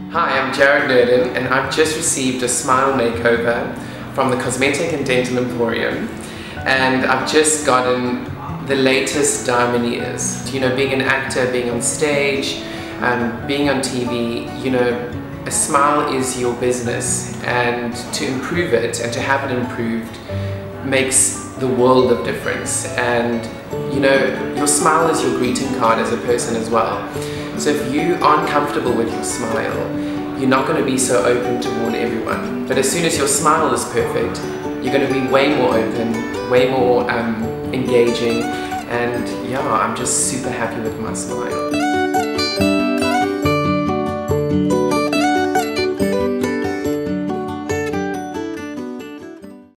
Hi, I'm Jared Nurdin and I've just received a smile makeover from the Cosmetic and Dental Emporium, and I've just gotten the latest diamond ears. You know, being an actor, being on stage, being on TV, you know, a smile is your business, and to improve it and to have it improved makes the world of difference. And you know, your smile is your greeting card as a person as well. So if you aren't comfortable with your smile, you're not going to be so open toward everyone. But as soon as your smile is perfect, you're going to be way more open, way more engaging, and yeah, I'm just super happy with my smile.